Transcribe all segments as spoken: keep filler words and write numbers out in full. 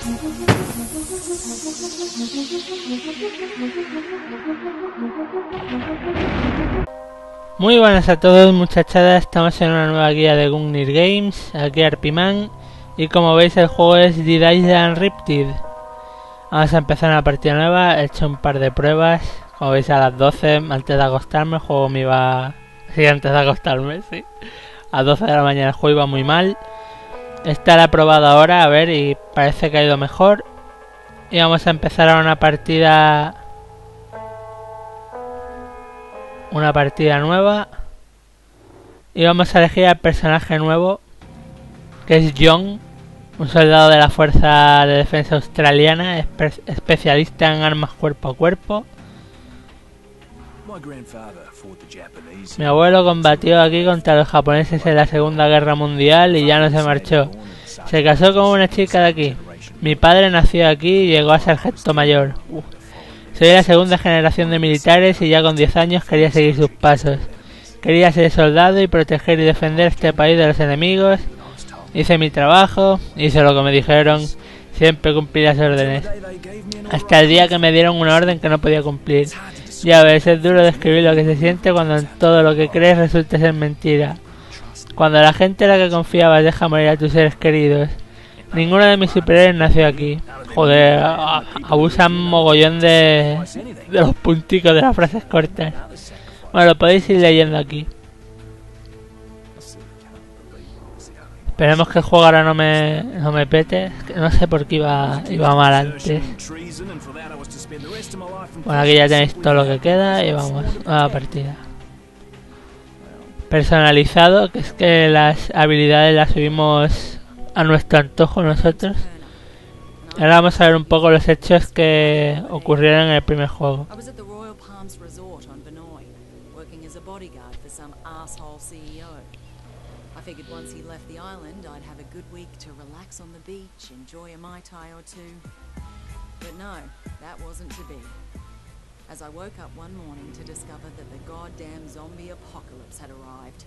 Muy buenas a todos, muchachadas, estamos en una nueva guía de Gungnir Games, aquí Arpiman, y como veis el juego es Dead Island Riptide. Vamos a empezar una partida nueva, he hecho un par de pruebas, como veis a las doce, antes de acostarme, el juego me iba... Sí, antes de acostarme, sí. A doce de la mañana el juego iba muy mal. Esta la he probado ahora, a ver, y parece que ha ido mejor. Y vamos a empezar ahora una partida... Una partida nueva. Y vamos a elegir al personaje nuevo, que es John, un soldado de la Fuerza de Defensa Australiana, espe especialista en armas cuerpo a cuerpo. Mi abuelo combatió aquí contra los japoneses en la Segunda Guerra Mundial y ya no se marchó. Se casó con una chica de aquí. Mi padre nació aquí y llegó a sargento mayor. Uh. Soy la segunda generación de militares y ya con diez años quería seguir sus pasos. Quería ser soldado y proteger y defender este país de los enemigos. Hice mi trabajo, hice lo que me dijeron, siempre cumplí las órdenes. Hasta el día que me dieron una orden que no podía cumplir. Ya ves, es duro describir lo que se siente cuando en todo lo que crees resulta ser mentira. Cuando la gente en la que confiabas deja morir a tus seres queridos. Ninguno de mis superiores nació aquí. Joder, abusan mogollón de, de los punticos de las frases cortas. Bueno, lo podéis ir leyendo aquí. Esperemos que el juego ahora no me, no me pete. No sé por qué iba, iba mal antes. Bueno, aquí ya tenéis todo lo que queda y vamos a la partida. Personalizado, que es que las habilidades las subimos a nuestro antojo nosotros. Ahora vamos a ver un poco los hechos que ocurrieron en el primer juego. Figured once he left the island, I'd have a good week to relax on the beach, enjoy a Mai Tai or two. But no, that wasn't to be. As I woke up one morning to discover that the goddamn zombie apocalypse had arrived.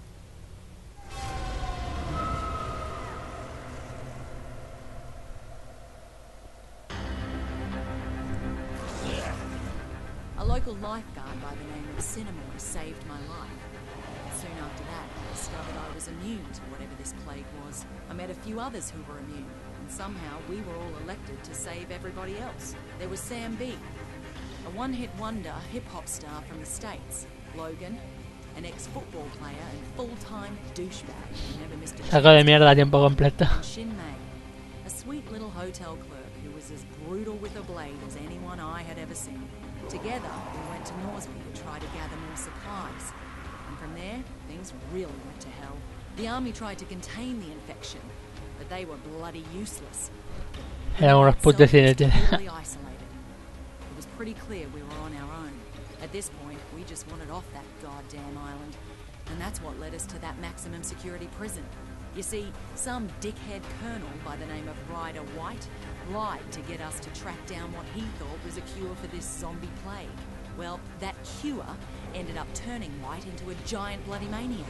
A local lifeguard by the name of Cinnamon saved my life. Soon after that, I discovered I was immune to whatever this plague was. I met a few others who were immune, and somehow we were all elected to save everybody else. There was Sam B, a one-hit wonder hip-hop star from the States. Logan, an ex-football player and full-time douchebag who never missed a Saco de mierda a tiempo completo. Shin May, a sweet little hotel clerk who was as brutal with a blade as anyone I had ever seen. Together, we went to Norsby to try to gather more supplies. From there, things really went to hell. The army tried to contain the infection, but they were bloody useless. Eran unos putos inútiles. It was pretty clear we were on our own. At this point, we just wanted off that goddamn island. And that's what led us to that maximum security prison. You see, some dickhead colonel by the name of Ryder White lied to get us to track down what he thought was a cure for this zombie plague. Well, that cure ended up turning White into a giant bloody maniac.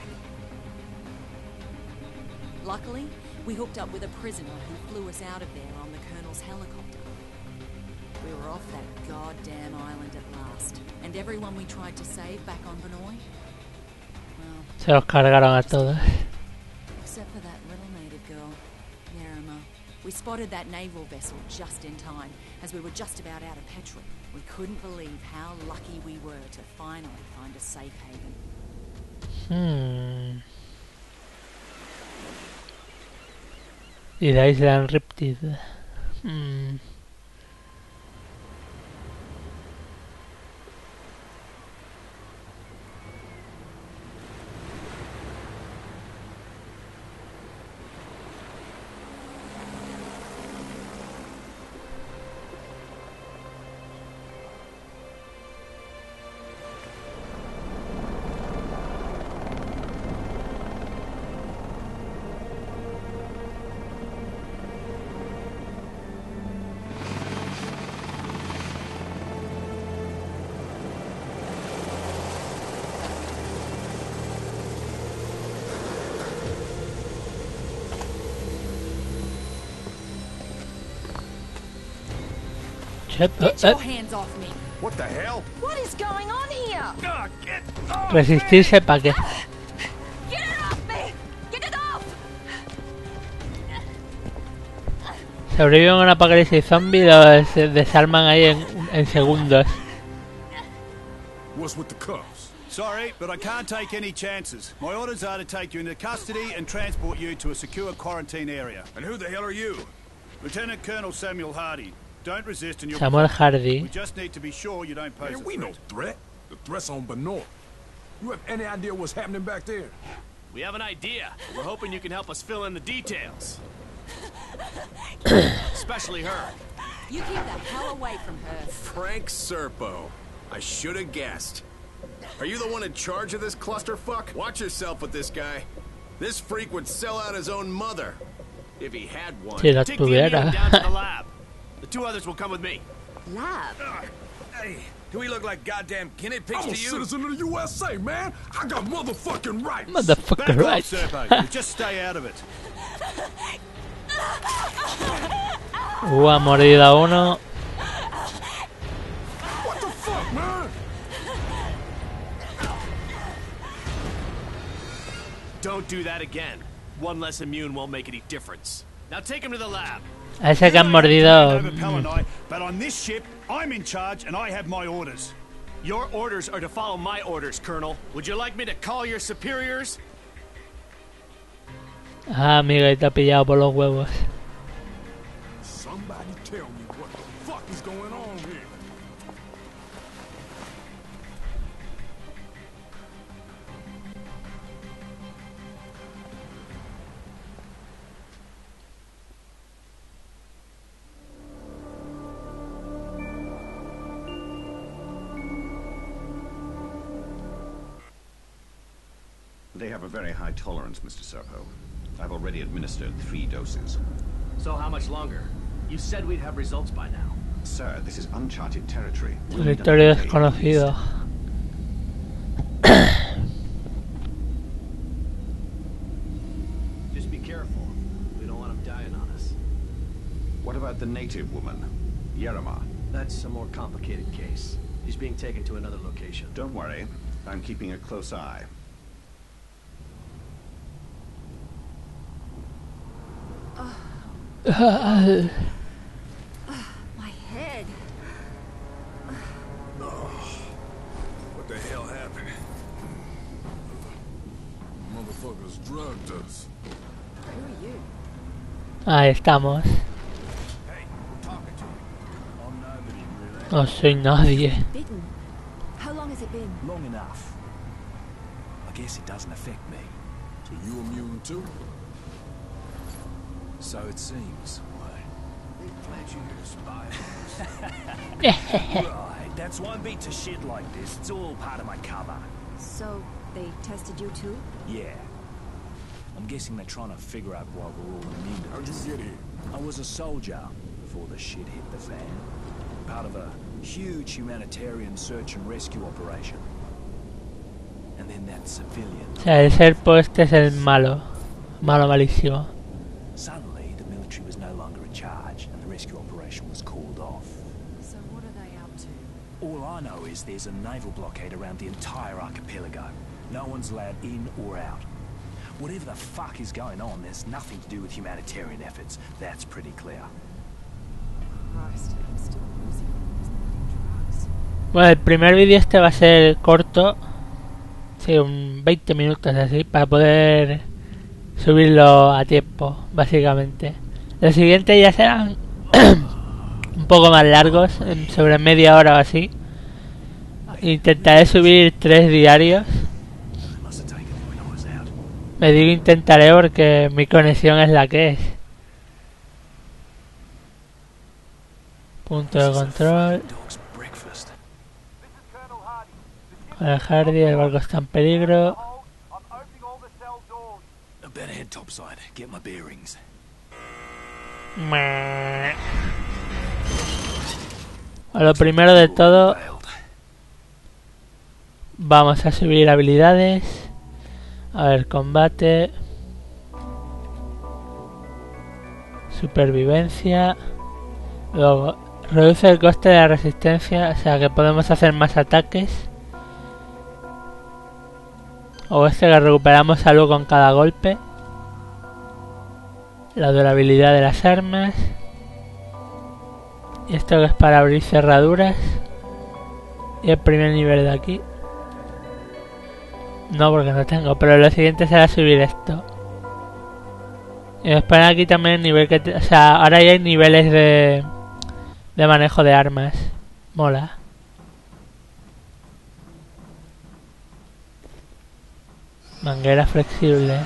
Luckily, we hooked up with a prisoner who flew us out of there on the Colonel's helicopter. We were off that goddamn island at last. And everyone we tried to save back on Vinoy, well... Se los cargaron a todos. Except for that little native girl, Nerima. We spotted that naval vessel just in time, as we were just about out of petrol. We couldn't believe how lucky we were to finally find a safe haven. Hmm. Dead Island Riptide. Hmm. Get your hands off me. What the hell? What is going on here? Ah, get off Resistirse para qué. Get it off me! Get it off! Sobreviven a un apocalipsis zombie y los desarman ahí en, en segundos. What's with the cuffs? Sorry, but I can't take any chances. My orders are to take you into custody and transport you to a secure quarantine area. And who the hell are you? Lieutenant Colonel Samuel Hardy. Don't resist and you'll... Samuel Hardy. We just need to be sure you don't pose Man, a we no threat. threat. The threat's on Benoit. You have any idea what's happening back there? We have an idea. We're hoping you can help us fill in the details. Especially her. You keep the hell away from her. Frank Serpo. I should have guessed. Are you the one in charge of this clusterfuck? Watch yourself with this guy. This freak would sell out his own mother. If he had one. Si la Take the immune tuviera. down to the lab. The two others will come with me. Lab? Uh, hey, do we look like goddamn guinea pigs I'm a to you? citizen of the U S A, man. I got motherfucking rights. Motherfucker, Back right? off, Serpo. You just stay out of it. Uh, ha mordido a uno. What the fuck, man? Don't do that again. One less immune won't make any difference. Now take him to the lab. A ese que han You mordido. over Palanai, but on this ship, I'm in charge and I have my orders. Your orders are to follow my orders, Colonel. Would you like me to call your superiors? Ah, amigo, y te ha pillado por los huevos. Somebody tell me what the fuck is going on here. They have a very high tolerance, Mister Serpo. I've already administered three doses. So how much longer? You said we'd have results by now. Sir, this is uncharted territory. We'll need Territorio another day at desconocido. Just be careful. We don't want them dying on us. least. What about the native woman, Yerima? That's a more complicated case. He's being taken to another location. Don't worry. I'm keeping a close eye. My head. What the hell happened? Motherfuckers drugged us. Who are you? Ahí estamos. Hey, we're talking to you. I'm nobody, really. No soy nadie. Bitten. How long has it been? Long enough. I guess it doesn't affect me. So you immune too? So it seems. Right, that's why I'm beat to shit like this. It's all part of my cover. So, they tested you too? Yeah. I'm guessing they're trying to figure out why we're all immune to How'd this. you get here? I was a soldier before the shit hit the fan. Part of a huge humanitarian search and rescue operation. And then that civilian. O sea, el Serpo este es el malo. Malo malísimo. Suddenly, the military was no longer in charge, and the rescue operation was called off. So what are they up to? All I know is there's a naval blockade around the entire archipelago. No one's allowed in or out. Whatever the fuck is going on, there's nothing to do with humanitarian efforts. That's pretty clear. Christ, I'm still losing these bloody drugs. Bueno, el primer vídeo este va a ser corto. Sí, un veinte minutos así, para poder subirlo a tiempo, básicamente. Los siguientes ya serán un poco más largos, en sobre media hora o así. Intentaré subir tres diarios. Must have taken it when I was out. Me digo intentaré porque mi conexión es la que es. Punto de control. Dog's breakfast. Con el Hardy, el barco está en peligro. I better head topside, get my bearings. Meh. A lo primero de todo, Failed. vamos a subir habilidades. A ver, combate. Supervivencia. Luego, Reduce el coste de la resistencia, o sea que podemos hacer más ataques. O este que recuperamos salud con cada golpe. La durabilidad de las armas. Y esto que es para abrir cerraduras. Y el primer nivel de aquí. No, porque no tengo, pero lo siguiente será subir esto. Y después aquí también el nivel que... Te, o sea, ahora ya hay niveles de... De manejo de armas. Mola. Manguera flexible.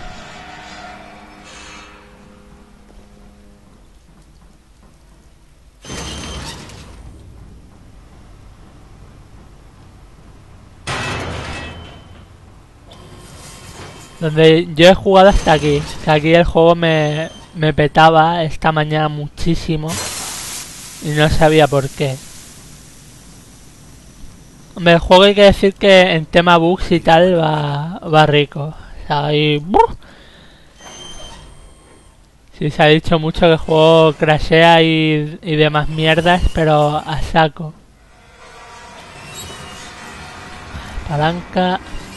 Donde yo he jugado hasta aquí. Que aquí el juego me, me petaba esta mañana muchísimo. Y no sabía por qué. Hombre, el juego hay que decir que en tema bugs y tal va, va rico. O sea, ahí... Sí, se ha dicho mucho que el juego crashea y, y demás mierdas, pero a saco. Palanca...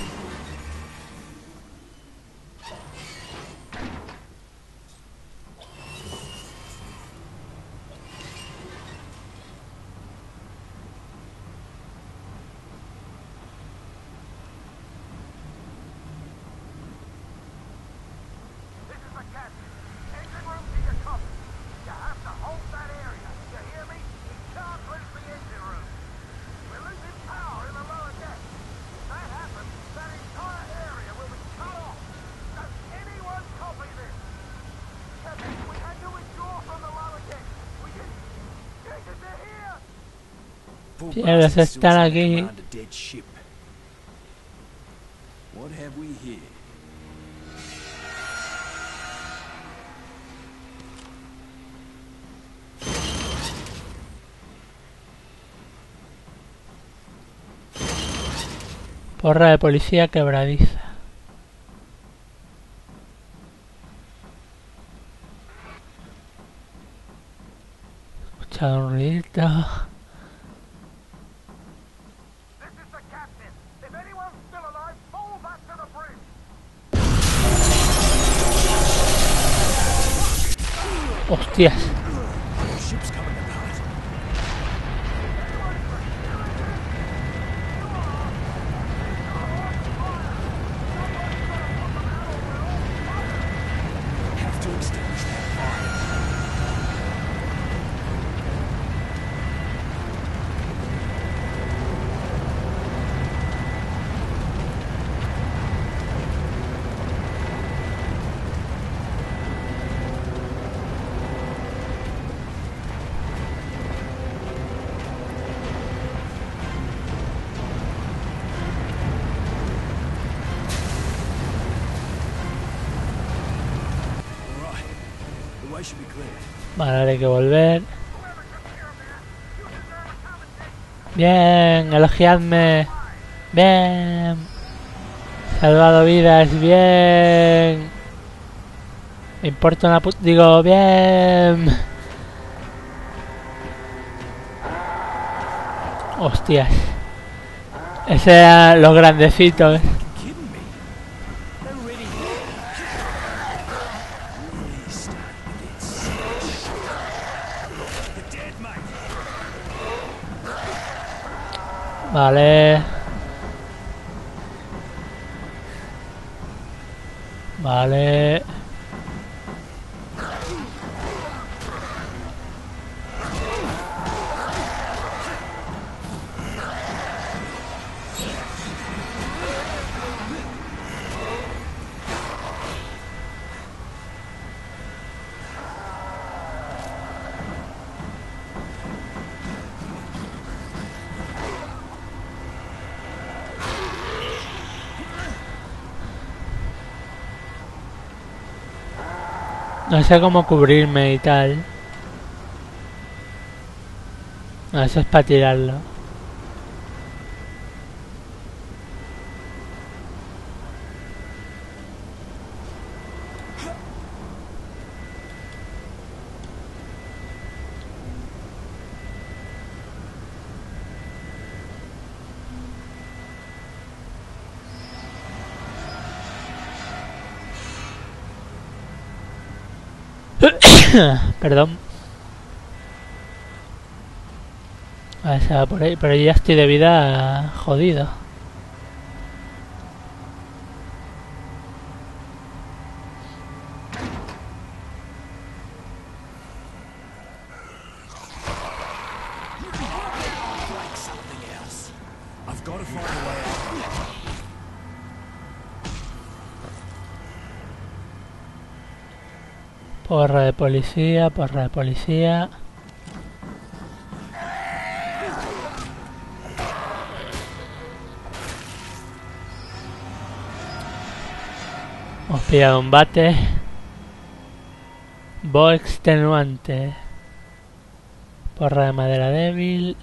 Ellos están aquí. Porra de policía quebradiza. He escuchado un ruidito. Hostias. Vale, hay que volver. Bien, elogiadme. Bien. Salvado vidas, bien. Me importa una puta... Digo, bien. Hostias. Ese eran los grandecitos. Vale. Vale. No sé cómo cubrirme y tal. No, eso es para tirarlo. Perdón. A ver, se va por ahí, pero yo ya estoy de vida jodido. Porra de policía, porra de policía. Hemos pillado un bate. Bo extenuante. Porra de madera débil.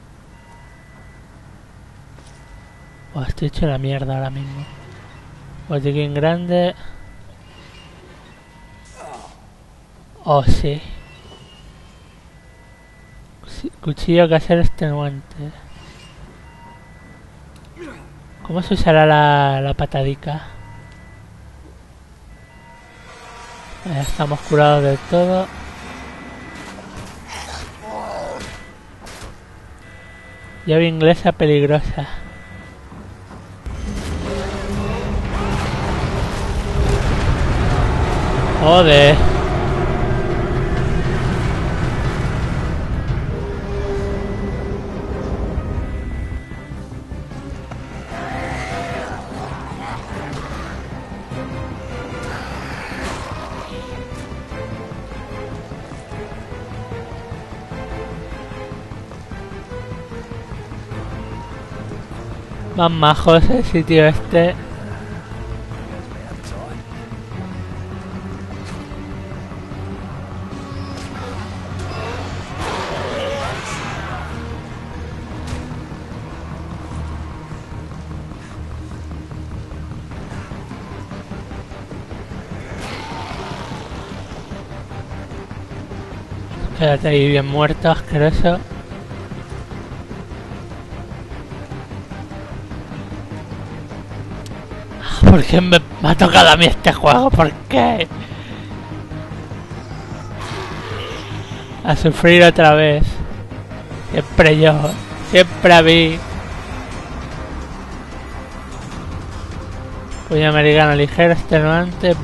Oh, estoy hecho la mierda ahora mismo. Botiquín grande. Oh, sí. Cuchillo casero extenuante. ¿Cómo se usará la, la patadica? Ya estamos curados del todo. Llave inglesa peligrosa. Joder. Más majos el sitio este. Quédate ahí bien muerto, asqueroso. ¿Por qué me, me ha tocado a mí este juego? ¿Por qué? A sufrir otra vez. Siempre yo. Siempre a mí. Puño americano ligero, extenuante.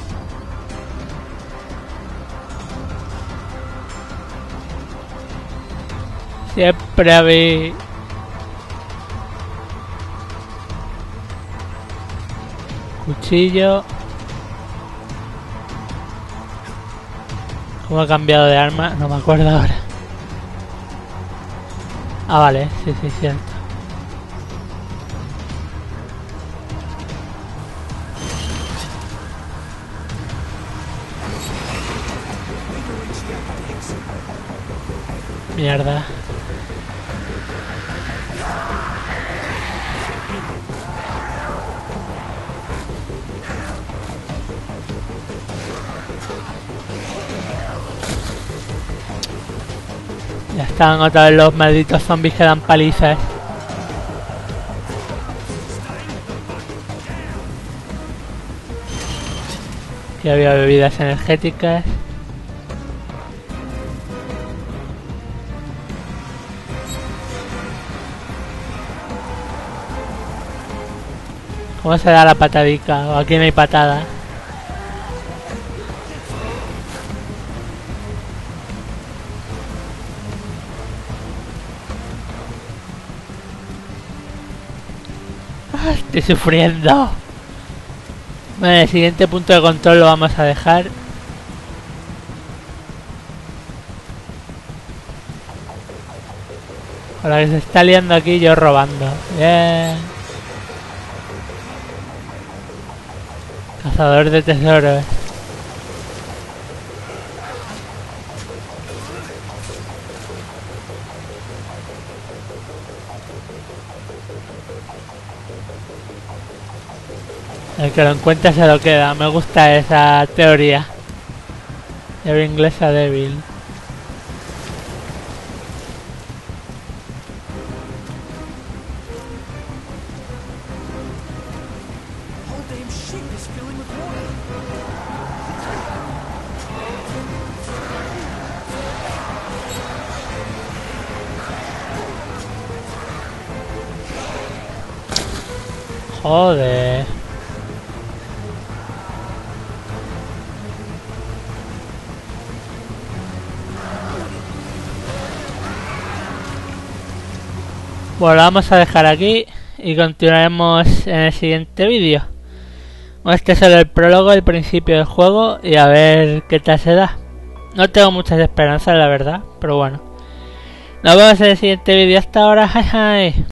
Siempre a mí. Cuchillo. ¿Cómo ha cambiado de arma? No me acuerdo ahora. Ah, vale, sí, sí, cierto. Mierda. Ya están otra vez los malditos zombies que dan palizas. Aquí había bebidas energéticas. ¿Cómo se da la patadica? ¿O aquí no hay patada? Estoy sufriendo. Vale, el siguiente punto de control lo vamos a dejar. Con la que se está liando aquí yo robando. Bien. Cazador de tesoros. El que lo encuentre se lo queda. Me gusta esa teoría. Llave inglesa débil. Joder. Bueno, lo vamos a dejar aquí y continuaremos en el siguiente vídeo. Este es solo el prólogo, el principio del juego y a ver qué tal se da. No tengo muchas esperanzas, la verdad, pero bueno. Nos vemos en el siguiente vídeo. Hasta ahora, hi hi.